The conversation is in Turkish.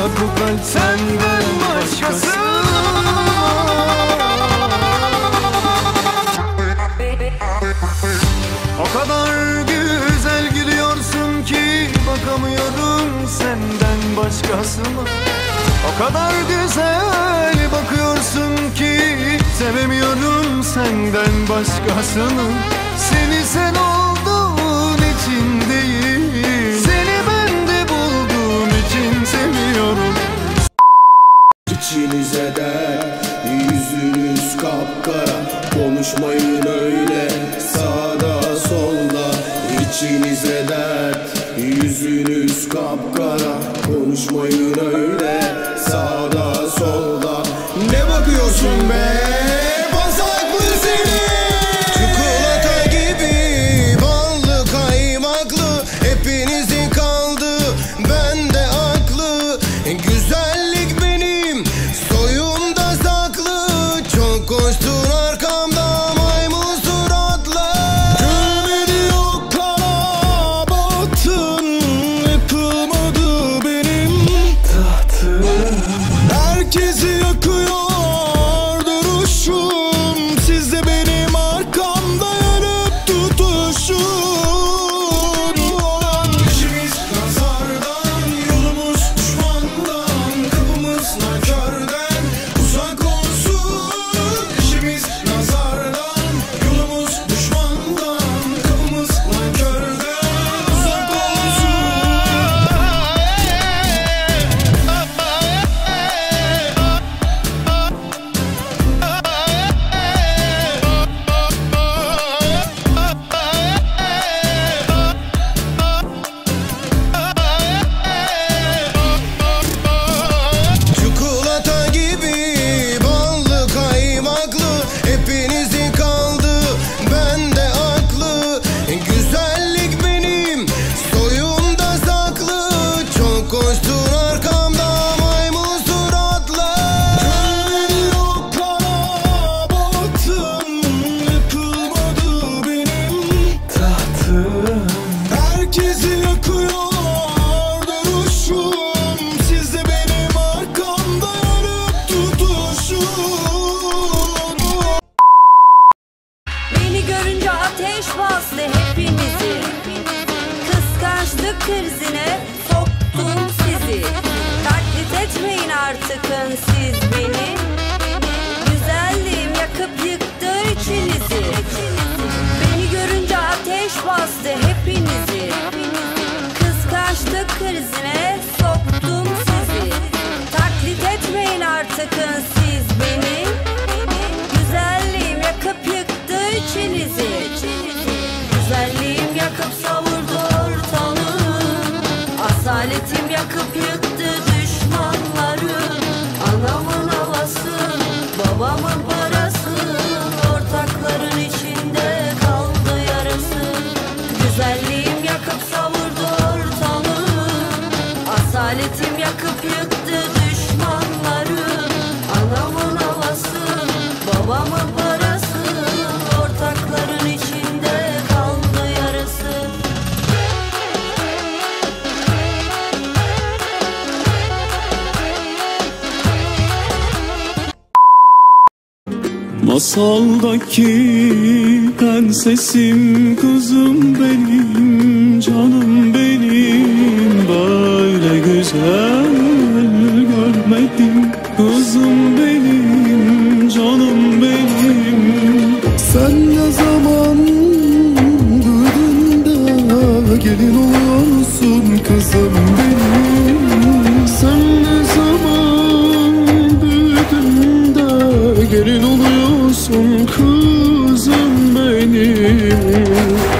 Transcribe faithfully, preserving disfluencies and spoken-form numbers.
bu kalp senden başkası. O kadar güzel gülüyorsun ki bakamıyorum senden başkasına. O kadar güzel bakıyorsun ki sevemiyorum senden başkasını. Seni sen olduğun için değil, seni ben de bulduğum için seviyorum. İçinize dert, yüzünüz kapkara, konuşmayın öyle sağda solda. İçinize dert, yüzünüz kapkara, konuşmayın öyle sağda solda. Ne bakıyorsun be? Bazaklı seni! Çikolata gibi, ballı kaymaklı, hepinizin kaldı, bende aklı. Güzellik benim soyumda saklı, çok koştun arkamda maymun suratlı. Gülmedi yok kara battın, yıkılmadı benim tahtım. Herkesi yakıyor duruşum, siz de benim arkamda yanıp tutuşun. İşimiz nazardan, yolumuz düşmandan, kapımız nankörden uzak olsun. İşimiz nazardan, yolumuz düşmandan, kapımız nankörden uzak olsun. Çikolata gibi, ballı kaymaklı, hepinizin kaldı, bende aklı. Güzellik benim soyumda saklı, çok koştun arkamda maymun suratlı. Gülmedi yok kara battın, yıkılmadı benim tahtım. Herkesi yakıyor duruşum, siz de benim arkamda yanıp tutuşun. Beni görünce ateş bastı hepinizi, kıskançlık krizine soktum sizi. Taklit etmeyin artıkın siz beni, güzelliğim yakıp yıktı içinizi. Beni görünce ateş bastı hepinizi, kıskançlık krizine soktum sizi. Taklit etmeyin artıkın siz beni, güzelliğim yakıp yıktı içinizi. Güzelliğim yakıp savurdu ortalığı, asaletim yakıp yıktı düşmanları. Anamın havası, babamın parası, ortakların içinde kaldı yarası. Güzelliğim yakıp savurdu ortalığı, asaletim yakıp yıktı düşmanları. Anamın havası, babamın parası, ortakların içinde kaldı yarası. Masaldaki prensesim, kızım benim, canım benim. Böyle güzel görmedim, kızım benim, canım benim. Sen ne zaman büyüdün de gelin oluyorsun kızım benim. Sen ne zaman büyüdün de gelin oluyorsun kızım benim.